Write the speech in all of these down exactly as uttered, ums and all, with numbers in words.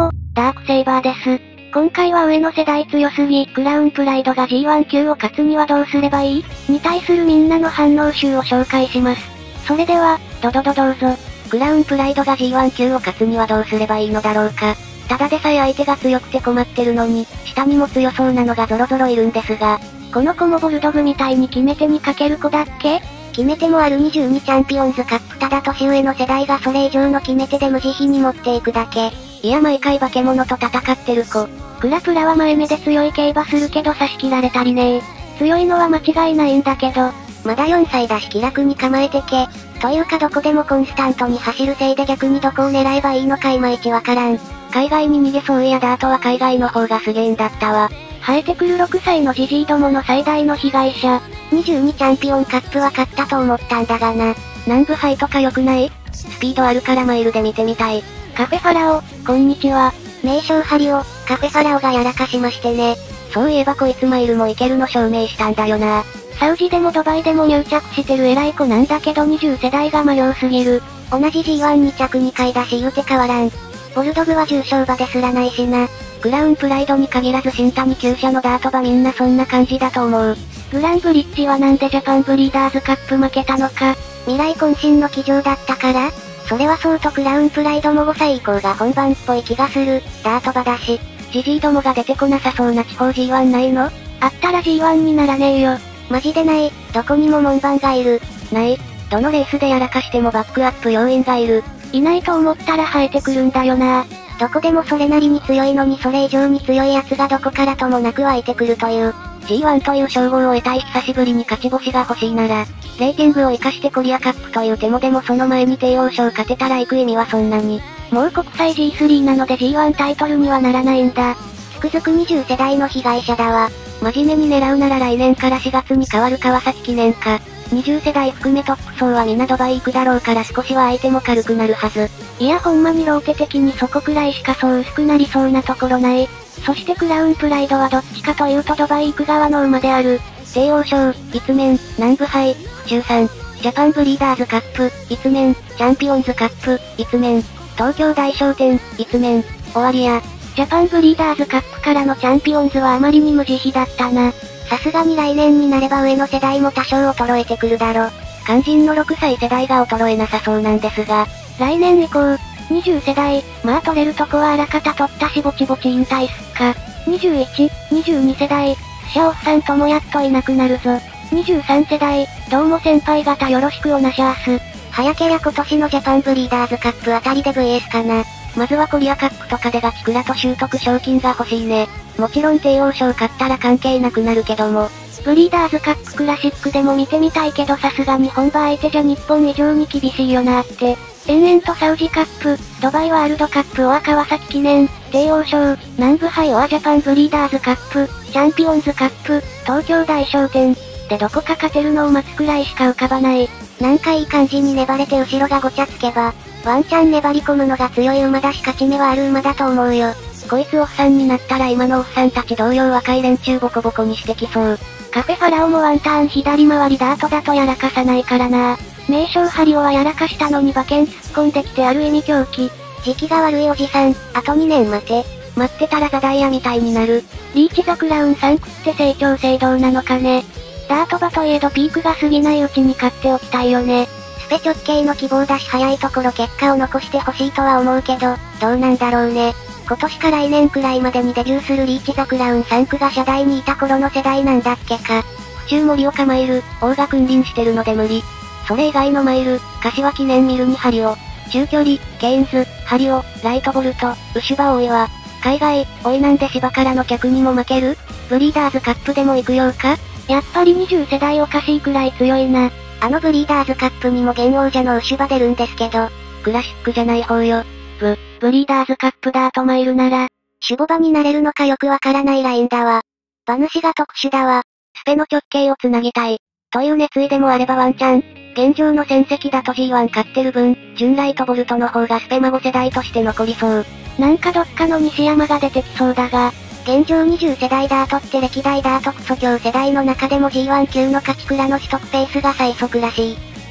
も、ダークセイバーです。今回は上の世代強すぎ、クラウンプライドが ジーワン 級を勝つにはどうすればいいに対するみんなの反応集を紹介します。それでは、ドドドどうぞ。 クラウンプライドが ジーワン 級を勝つにはどうすればいいのだろうか。ただでさえ相手が強くて困ってるのに、下にも強そうなのがゾロゾロいるんですが、 この子もボルドグみたいに決め手にかける子だっけ？ 決め手もあるにじゅうにチャンピオンズカップ、ただ年上の世代がそれ以上の決め手で無慈悲に持っていくだけ。いや毎回化け物と戦ってる子。 クラプラは前目で強い競馬するけど差し切られたりねー。強いのは間違いないんだけど、 まだよんさいだし気楽に構えてけ。というかどこでもコンスタントに走るせいで逆にどこを狙えばいいのかいまいちわからん。海外に逃げそういやダートは海外の方がすげえんだったわ。 生えてくるろくさいのジジイどもの最大の被害者。 にじゅうにチャンピオンカップは勝ったと思ったんだがな。南部杯とか良くない？スピードあるからマイルで見てみたい。 カフェファラオ、こんにちは。 名称ハリオ、カフェファラオがやらかしましてね。そういえばこいつマイルもいけるの証明したんだよな。 サウジでもドバイでも入着してる偉い子なんだけどにじゅう世代が迷うすぎる。 同じ ジーワンに 着にかいだし言うて変わらん。ボルドグは重賞馬ですらないしな。クラウンプライドに限らず新谷厩舎のダート馬みんなそんな感じだと思う。 グランブリッジはなんでジャパンブリーダーズカップ負けたのか。 未来渾身の騎乗だったから？それはそうとクラウンプライドもごさい以降が本番っぽい気がする。ダート馬だし。 ジジイどもが出てこなさそうな地方 ジーワン ないの？あったら ジーワン にならねえよ。 マジでない。どこにも門番がいる。 ない。 どのレースでやらかしてもバックアップ要員がいる。 いないと思ったら生えてくるんだよな。 どこでもそれなりに強いのにそれ以上に強い奴がどこからともなく湧いてくるという。 ジーワン という称号を得たい久しぶりに勝ち星が欲しいなら、レーティングを活かしてコリアカップという手もでもその前に帝王賞勝てたら行く意味はそんなに。もう国際 ジースリー なので ジーワン タイトルにはならないんだ。 つくづくにじゅう世代の被害者だわ。 真面目に狙うなら来年からしがつに変わる川崎記念か。にじゅう世代含めトップ層は皆ドバイ行くだろうから少しは相手も軽くなるはず。いやほんまにローテ的にそこくらいしかそう薄くなりそうなところない。そしてクラウンプライドはどっちかというとドバイ行く側の馬である。 帝王賞、一面、南部杯、府中さん、ジャパンブリーダーズカップ、一面、チャンピオンズカップ、一面、東京大賞典、一面、終わりや。 ジャパンブリーダーズカップからのチャンピオンズはあまりに無慈悲だったな。 さすがに来年になれば上の世代も多少衰えてくるだろ。 肝心のろくさい世代が衰えなさそうなんですが、来年以降、にじゅう世代、まあ取れるとこはあらかた取ったしぼちぼち引退すっか。にじゅういち、にじゅうに世代、スシャオフさんともやっといなくなるぞ。にじゅうさん世代、どうも先輩方よろしくおなしゃーす。 早けりゃ今年のジャパンブリーダーズカップあたりで ブイエス かな。 まずはコリアカップとかでガチクラと習得賞金が欲しいね。もちろん帝王賞勝ったら関係なくなるけども。ブリーダーズカップクラシックでも見てみたいけどさすがに本場相手じゃ日本以上に厳しいよなーって。延々とサウジカップ、ドバイワールドカップは川崎記念、帝王賞、南部杯はジャパンブリーダーズカップ、チャンピオンズカップ、東京大賞典。でどこか勝てるのを待つくらいしか浮かばない。 なんかいい感じに粘れて後ろがごちゃつけば、ワンチャン粘り込むのが強い馬だし勝ち目はある馬だと思うよ。 こいつオフさんになったら今のオフさんたち同様若い連中ボコボコにしてきそう。カフェファラオもワンターン左回りダートだとやらかさないからな。名称ハリオはやらかしたのに馬券突っ込んできてある意味狂気。 時期が悪いおじさん、あとにねん待て。 待ってたらザダイヤみたいになる。リーチザクラウンさん食って成長性どうなのかね。ダート馬といえどピークが過ぎないうちに買っておきたいよね。 スペ直系の希望だし早いところ結果を残してほしいとは思うけど、どうなんだろうね。今年か来年くらいまでにデビューするリーチザクラウンさん区が車台にいた頃の世代なんだっけか。 府中森岡マイル、王が君臨してるので無理。それ以外のマイル、柏記念ミルにハリオ、中距離、ケインズ、ハリオ、ライトボルト、ウシュバ多いわ。海外、おいなんで芝からの客にも負ける？ブリーダーズカップでも行くようか？やっぱりにじゅう世代おかしいくらい強いな。 あのブリーダーズカップにも現王者のウシュバ出るんですけど、 クラシックじゃない方よ。ブ、ブリーダーズカップダートマイルなら、 シュボバになれるのかよくわからないラインだわ。馬主が特殊だわ。 スペの直径をつなぎたい。という熱意でもあればワンチャン。現状の戦績だと ジーワン 勝ってる分、純ライトボルトの方がスペ孫世代として残りそう。なんかどっかの西山が出てきそうだが、 現状にじゅう世代ダートって歴代ダートクソ強世代の中でも ジーワン 級の勝ち倉の取得ペースが最速らしい。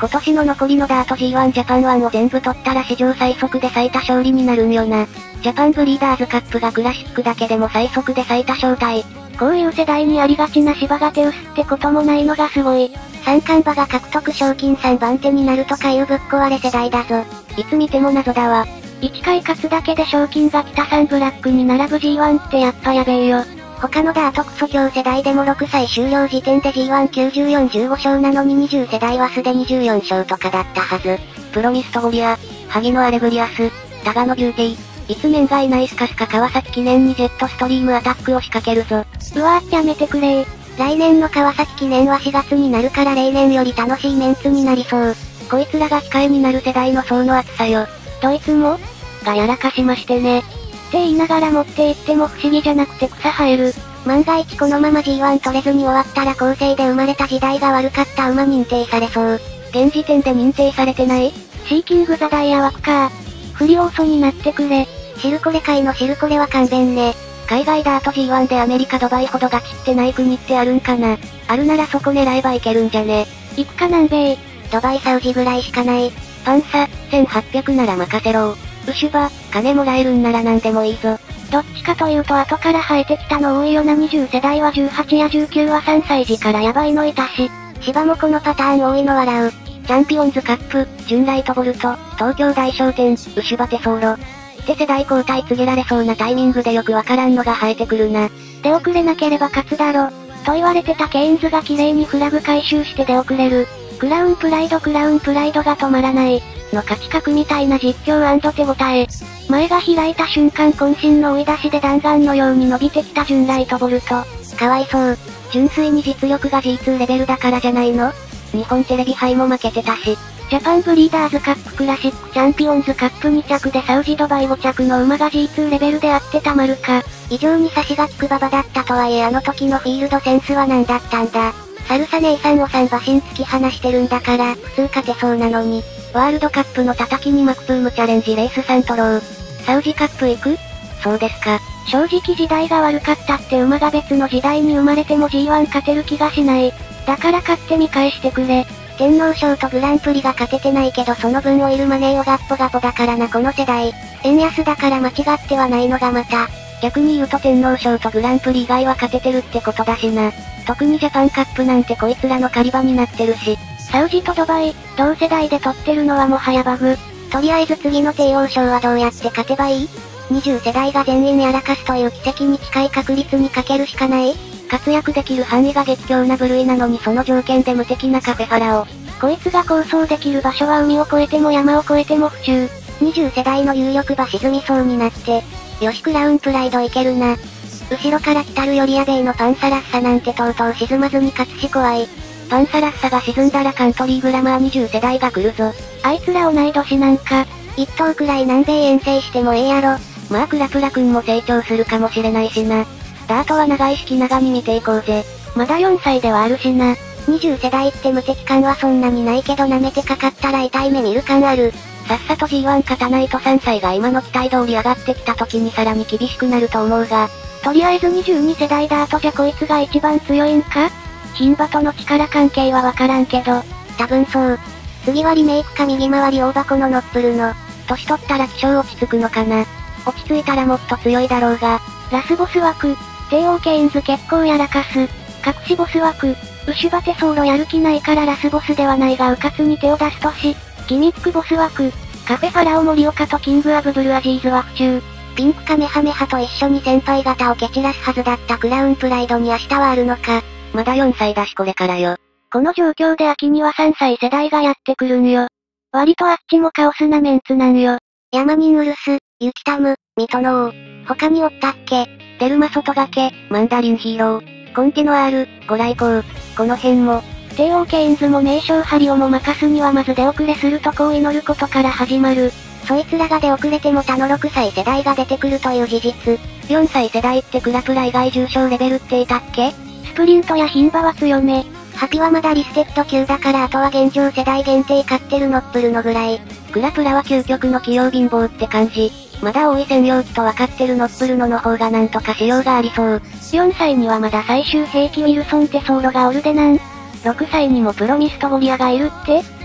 今年の残りのダート ジーワン ジャパンワンを全部取ったら史上最速で最多勝利になるんよな。ジャパンブリーダーズカップがクラシックだけでも最速で最多勝退。こういう世代にありがちな芝が手薄ってこともないのがすごい。 三冠馬が獲得賞金さんばん手になるとかいうぶっ壊れ世代だぞ。 いつ見ても謎だわ。いっかい勝つだけで賞金が北さんブラックに並ぶ ジーワン ってやっぱやべえよ。 他のダートクソ強世代でもろくさい終了時点で ジーワンきゅうじゅうよん、じゅうご勝なのににじゅう世代はすでにじゅうよん勝とかだったはず。 プロミストゴリア、萩野アレグリアス、タガノビューティー。いつ面がいないスカスカ川崎記念にジェットストリームアタックを仕掛けるぞ。 うわーやめてくれー。来年の川崎記念はしがつになるから例年より楽しいメンツになりそう。 こいつらが控えになる世代の層の厚さよ。 どいつもがやらかしましてね。 って言いながら持って行っても不思議じゃなくて草生える。万が一このまま ジーワン 取れずに終わったら後世で生まれた時代が悪かった馬認定されそう。 現時点で認定されてない？ シーキングザダイヤ枠か。不良素になってくれ。シルコレ界のシルコレは勘弁ね。 海外ダート ジーワン でアメリカドバイほどガチってない国ってあるんかな。あるならそこ狙えばいけるんじゃね。 行くか南米。ドバイサウジぐらいしかない。 パンサ、せんはっぴゃくなら任せろ。ウシュバ、金もらえるんなら何でもいいぞ。 どっちかというと後から生えてきたの多いよな。にじゅう世代はじゅうはちやじゅうきゅうはさんさい児からやばいのいたし。芝もこのパターン多いの笑う。 チャンピオンズカップ、ジュンライトボルト、東京大商店、ウシュバテソーロ。って世代交代告げられそうなタイミングでよくわからんのが生えてくるな。 出遅れなければ勝つだろ。と言われてたケインズが綺麗にフラグ回収して出遅れる。クラウンプライドクラウンプライドが止まらない。の価値格みたいな実況&手応え。前が開いた瞬間渾身の追い出しで弾丸のように伸びてきたジュンライトボルト。 かわいそう。純粋に実力が ジーツー レベルだからじゃないの？日本テレビ杯も負けてたし。 ジャパンブリーダーズカップクラシックチャンピオンズカップに着でサウジドバイご着の馬が ジーツー レベルであってたまるか。異常に差しがつく馬場だったとはいえあの時のフィールドセンスは何だったんだ。サルサ姉さんをさん馬身突き放してるんだから普通勝てそうなのに。 ワールドカップの叩きにマクプームチャレンジレースさん取ろう。サウジカップ行く？そうですか。 正直時代が悪かったって馬が別の時代に生まれても ジーワン 勝てる気がしない。だから勝って見返してくれ。天皇賞とグランプリが勝ててないけどその分オイルマネーをガッポガポだからなこの世代。円安だから間違ってはないのがまた。 逆に言うと天皇賞とグランプリ以外は勝ててるってことだしな。特にジャパンカップなんてこいつらの狩り場になってるし。 サウジとドバイ、同世代で取ってるのはもはやバグ。とりあえず次の帝王賞はどうやって勝てばいい？ にじゅう 世代が全員やらかすという奇跡に近い確率にかけるしかない？ 活躍できる範囲が激強な部類なのにその条件で無敵なカフェファラオ。 こいつが構想できる場所は海を越えても山を越えても府中。にじゅう世代の有力馬沈みそうになって。よしクラウンプライドいけるな。後ろから来たるよりやべえのパンサラッサなんてとうとう沈まずに勝つし怖い。 パンサラッサが沈んだらカントリーグラマーにじゅう世代が来るぞ。 あいつら同い年なんか、一頭くらい南米遠征してもええやろ。 まあクラプラくんも成長するかもしれないしな。ダートは長いし気長に見ていこうぜ。 まだよんさいではあるしな。にじゅう世代って無敵感はそんなにないけど舐めてかかったら痛い目見る感ある。 さっさと ジーワン 勝たないとさんさいが今の期待通り上がってきた時にさらに厳しくなると思うが。 とりあえずにじゅうに世代ダートじゃこいつが一番強いんか？牝馬との力関係はわからんけど。 多分そう。 次はリメイクか右回り大箱のノップルの。 年取ったら気性落ち着くのかな。落ち着いたらもっと強いだろうが。 ラスボス枠、帝王ケインズ結構やらかす。隠しボス枠、ウシュバテソーロやる気ないからラスボスではないがうかつに手を出すとし。ギミックボス枠、カフェファラオ森岡とキングアブブルアジーズは府中。ピンクカメハメハと一緒に先輩方を蹴散らすはずだったクラウンプライドに明日はあるのか。 まだよんさいだしこれからよ。 この状況で秋にはさんさい世代がやってくるんよ。割とあっちもカオスなメンツなんよ。ヤマニンウルス、ユキタム、ミトノー。他におったっけ？ デルマ外掛け、マンダリンヒーロー。コンティノアール、ご来光。この辺も。 帝王ケインズも名称ハリオも任すにはまず出遅れするとこを祈ることから始まる。そいつらが出遅れても他のろくさい世代が出てくるという事実。 よんさい世代ってクラプラ以外重賞レベルっていたっけ？ スプリントや牝馬は強め。ハピはまだリステッド級だからあとは現状世代限定買ってるノップルのぐらい。 クラプラは究極の器用貧乏って感じ。まだ多い専用機と分かってるノップルのの方がなんとか仕様がありそう。 よんさいにはまだ最終兵器ウィルソンテソーロがおるでなん。ろくさいにもプロミストゴリアがいるって？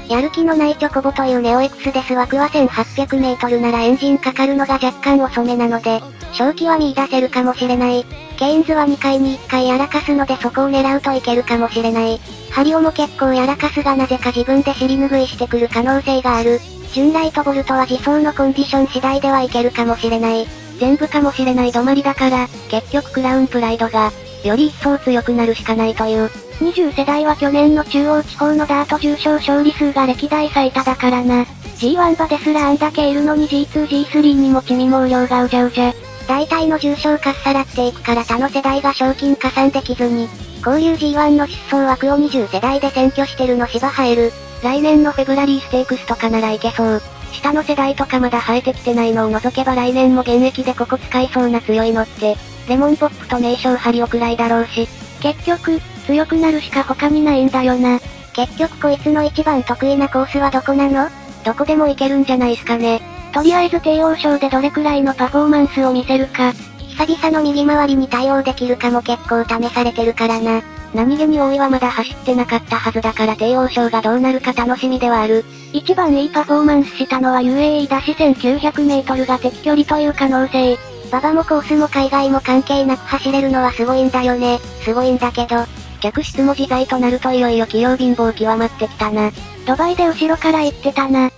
やる気のないチョコボというネオ X デス枠はせんはっぴゃくメートルならエンジンかかるのが若干遅めなので、勝機は見出せるかもしれない。ケインズはにかいにいっかいやらかすのでそこを狙うといけるかもしれない。ハリオも結構やらかすがなぜか自分で尻拭いしてくる可能性がある。ジュンライトボルトは自走のコンディション次第ではいけるかもしれない。 全部かもしれない止まりだから、結局クラウンプライドが、より一層強くなるしかないという。にじゅう世代は去年の中央地方のダート重賞勝利数が歴代最多だからな。ジーワン 馬ですらあんだけいるのに ジーツー、ジースリー にも地味毛量がうじゃうじゃ。 大体の重賞かっさらっていくから他の世代が賞金加算できずに、交流 ジーワン の出走枠をにじゅう世代で占拠してるの芝生える。 来年のフェブラリーステークスとかならいけそう。下の世代とかまだ生えてきてないのを除けば来年も現役でここ使いそうな強いのって、レモンポップと名称ハリオくらいだろうし。結局、強くなるしか他にないんだよな。 結局こいつの一番得意なコースはどこなの？ どこでも行けるんじゃないすかね。とりあえず帝王賞でどれくらいのパフォーマンスを見せるか。 久々の右回りに対応できるかも結構試されてるからな。 何気に大井はまだ走ってなかったはずだから帝王賞がどうなるか楽しみではある。一番いいパフォーマンスしたのは ユーエーイー だしせんきゅうひゃくメートルが適距離という可能性。 馬場もコースも海外も関係なく走れるのはすごいんだよね。すごいんだけど。 客室も自在となるといよいよ器用貧乏極まってきたな。ドバイで後ろから行ってたな。